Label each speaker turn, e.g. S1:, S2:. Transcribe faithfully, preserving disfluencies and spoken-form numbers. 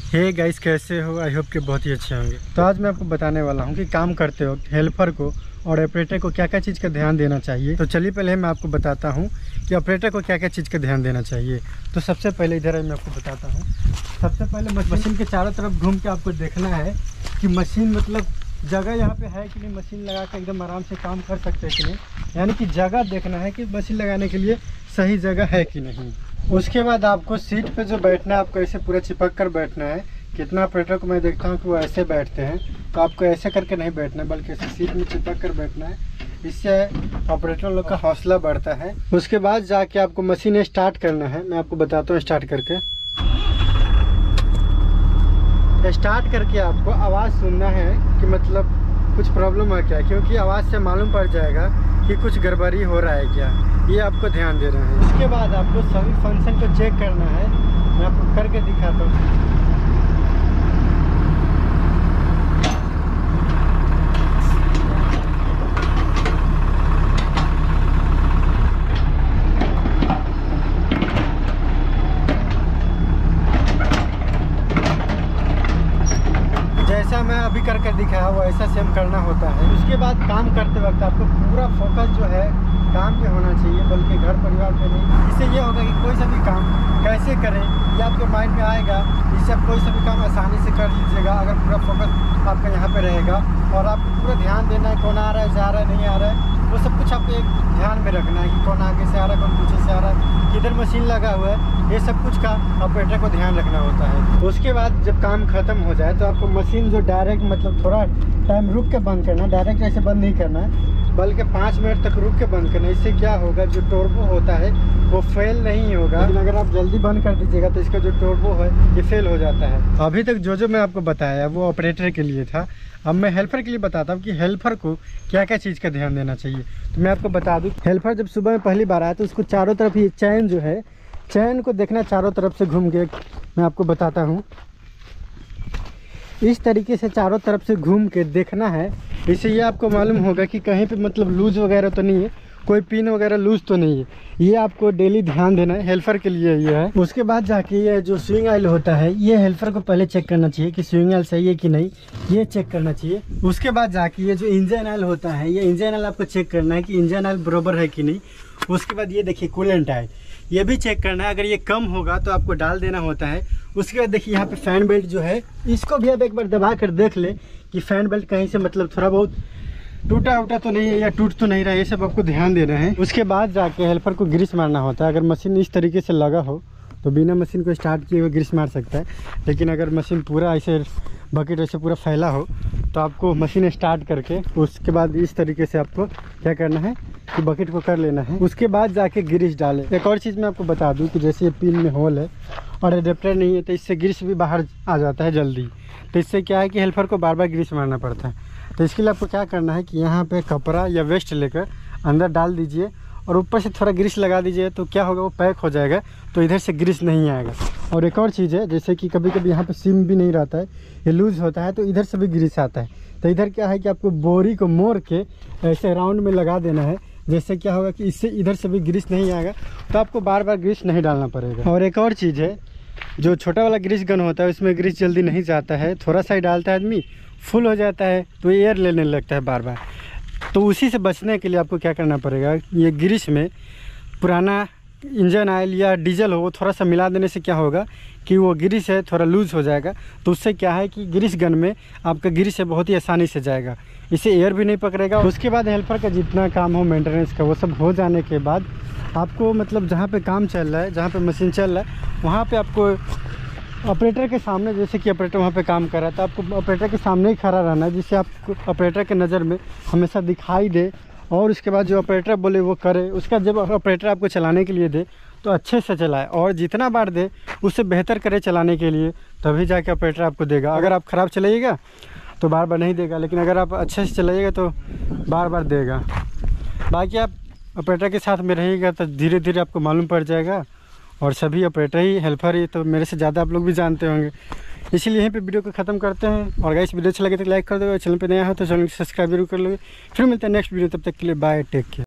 S1: Hey guys, कैसे हो? I hope कि बहुत ही अच्छे होंगे। तो आज मैं आपको बताने वाला हूँ कि काम करते वक्त हेल्पर को और ऑपरेटर को क्या क्या चीज़ का ध्यान देना चाहिए। तो चलिए पहले मैं आपको बताता हूँ कि ऑपरेटर को क्या क्या चीज़ का ध्यान देना चाहिए। तो सबसे पहले इधर मैं आपको बताता हूँ। सबसे पहले मशीन के चारों तरफ घूम के आपको देखना है कि मशीन मतलब जगह यहाँ पे है कि नहीं, मशीन लगा के एकदम आराम से काम कर सकते हैं कि नहीं, यानी कि जगह देखना है कि मशीन लगाने के लिए सही जगह है कि नहीं। उसके बाद आपको सीट पे जो बैठना है आपको ऐसे पूरा चिपक कर बैठना है। कितना ऑपरेटर को मैं देखता हूँ कि वो ऐसे बैठते हैं, तो आपको ऐसे करके नहीं बैठना है बल्कि ऐसे सीट में चिपक कर बैठना है। इससे ऑपरेटर लोग का हौसला बढ़ता है। उसके बाद जाके आपको मशीन स्टार्ट करना है। मैं आपको बताता हूँ स्टार्ट करके। स्टार्ट करके आपको आवाज़ सुनना है कि मतलब कुछ प्रॉब्लम है क्या, क्योंकि आवाज़ से मालूम पड़ जाएगा कि कुछ गड़बड़ी हो रहा है क्या, ये आपको ध्यान देना है। उसके बाद आपको सभी फंक्शन को चेक करना है। मैं आपको करके दिखाता हूँ। जैसा मैं अभी करके दिखाया वो ऐसा सेम करना होता है। उसके बाद काम करते वक्त आपको पूरा फोकस जो है काम पे होना चाहिए, बल्कि घर परिवार पे नहीं। इससे ये होगा कि कोई सा भी काम कैसे करें ये आपके माइंड में आएगा। इससे आप कोई सा भी काम आसानी से कर लीजिएगा अगर पूरा फोकस आपका यहाँ पे रहेगा। और आपको पूरा ध्यान देना है कौन आ रहा है, जा रहा है, नहीं आ रहा है, वो सब कुछ आपको एक ध्यान में रखना है कि कौन आगे से आ रहा है, कौन पीछे से आ रहा है, किधर मशीन लगा हुआ है, ये सब कुछ का ऑपरेटर को ध्यान रखना होता है। उसके बाद जब काम खत्म हो जाए तो आपको मशीन जो डायरेक्ट मतलब थोड़ा टाइम रुक के बंद करना, डायरेक्ट ऐसे बंद नहीं करना है बल्कि पाँच मिनट तक रुक के बंद करना। इससे क्या होगा, जो टर्बो होता है वो फेल नहीं होगा। लेकिन अगर आप जल्दी बंद कर दीजिएगा तो इसका जो टर्बो है ये फेल हो जाता है। अभी तक जो जो मैं आपको बताया वो ऑपरेटर के लिए था। अब मैं हेल्पर के लिए बताता हूँ कि हेल्पर को क्या क्या चीज़ का ध्यान देना चाहिए। तो मैं आपको बता दूँ, हेल्पर जब सुबह में पहली बार आया तो उसको चारों तरफ ये चैन जो है, चैन को देखना चारों तरफ से घूम के। मैं आपको बताता हूँ, इस तरीके से चारों तरफ से घूम के देखना है। इससे ये आपको मालूम होगा कि कहीं पे मतलब लूज वगैरह तो नहीं है, कोई पिन वगैरह लूज तो नहीं है। ये आपको डेली ध्यान देना है, हेल्पर के लिए ये है। उसके बाद जाके ये जो स्विंग ऑयल होता है ये हेल्पर को पहले चेक करना चाहिए कि स्विंग ऑयल सही है कि नहीं, ये चेक करना चाहिए। उसके बाद जाके ये जो इंजन ऑयल होता है ये इंजन ऑयल आपको चेक करना है कि इंजन ऑयल बराबर है कि नहीं। उसके बाद ये देखिए कूलेंट ऑयल, ये भी चेक करना है। अगर ये कम होगा तो आपको डाल देना होता है। उसके बाद देखिए यहाँ पे फैन बेल्ट जो है इसको भी आप एक बार दबा कर देख ले कि फैन बेल्ट कहीं से मतलब थोड़ा बहुत टूटा उटा तो नहीं है या टूट तो नहीं रहा है, ये सब आपको ध्यान देना है। उसके बाद जाके हेल्पर को ग्रीस मारना होता है। अगर मशीन इस तरीके से लगा हो तो बिना मशीन को स्टार्ट किए हुए ग्रीस मार सकता है। लेकिन अगर मशीन पूरा ऐसे बकेट ऐसे पूरा फैला हो तो आपको मशीन स्टार्ट करके उसके बाद इस तरीके से आपको क्या करना है कि बकेट को कर लेना है। उसके बाद जाके ग्रीस डालें। एक और चीज़ मैं आपको बता दूं कि जैसे ये पिन में होल है और एडेप्टर नहीं है तो इससे ग्रीस भी बाहर आ जाता है जल्दी। तो इससे क्या है कि हेल्पर को बार बार ग्रीस मारना पड़ता है। तो इसके लिए आपको क्या करना है कि यहाँ पे कपड़ा या वेस्ट लेकर अंदर डाल दीजिए और ऊपर से थोड़ा ग्रीस लगा दीजिए। तो क्या होगा, वो पैक हो जाएगा, तो इधर से ग्रीस नहीं आएगा। और एक और चीज़ है, जैसे कि कभी कभी यहाँ पे सिम भी नहीं रहता है, ये लूज़ होता है तो इधर से भी ग्रीस आता है। तो इधर क्या है कि आपको बोरी को मोड़ के ऐसे राउंड में लगा देना है। जैसे क्या होगा कि इससे इधर से भी ग्रीस नहीं आएगा, तो आपको बार बार ग्रीस नहीं डालना पड़ेगा। और एक और चीज़ है, जो छोटा वाला ग्रीस गन होता है उसमें ग्रीस जल्दी नहीं जाता है, थोड़ा सा ही डालता है आदमी, फुल हो जाता है तो एयर लेने लगता है बार बार। तो उसी से बचने के लिए आपको क्या करना पड़ेगा, ये ग्रीस में पुराना इंजन ऑयल या डीजल हो वो थोड़ा सा मिला देने से क्या होगा कि वो ग्रीस है थोड़ा लूज़ हो जाएगा। तो उससे क्या है कि ग्रीस गन में आपका ग्रीस है बहुत ही आसानी से जाएगा, इससे एयर भी नहीं पकड़ेगा। उसके बाद हेल्पर का जितना काम हो मेंटेनेंस का वो सब हो जाने के बाद आपको मतलब जहाँ पे काम चल रहा है, जहाँ पे मशीन चल रहा है वहाँ पे आपको ऑपरेटर के सामने, जैसे कि ऑपरेटर वहाँ पे काम कर रहा है तो आपको ऑपरेटर के सामने ही खड़ा रहना है, जिससे आपको ऑपरेटर के नज़र में हमेशा दिखाई दे। और उसके बाद जो ऑपरेटर बोले वो करे। उसका जब ऑपरेटर आपको चलाने के लिए दे तो अच्छे से चलाए, और जितना बार दे उससे बेहतर करे चलाने के लिए, तभी जाके ऑपरेटर आपको देगा। अगर आप ख़राब चलाइएगा तो बार बार नहीं देगा, लेकिन अगर आप अच्छे से चलाइएगा तो बार बार देगा। बाकी आप ऑपरेटर के साथ में रहिएगा तो धीरे धीरे आपको मालूम पड़ जाएगा। और सभी ऑपरेटर ही हेल्पर ही तो मेरे से ज़्यादा आप लोग भी जानते होंगे। इसीलिए यहीं पे वीडियो को ख़त्म करते हैं। और गाइस वीडियो अच्छा लगे तो लाइक कर दो, चैनल पे नया हो तो चैनल को सब्सक्राइब जरूर कर लो। फिर मिलते हैं नेक्स्ट वीडियो, तब तक के लिए बाय, टेक केयर।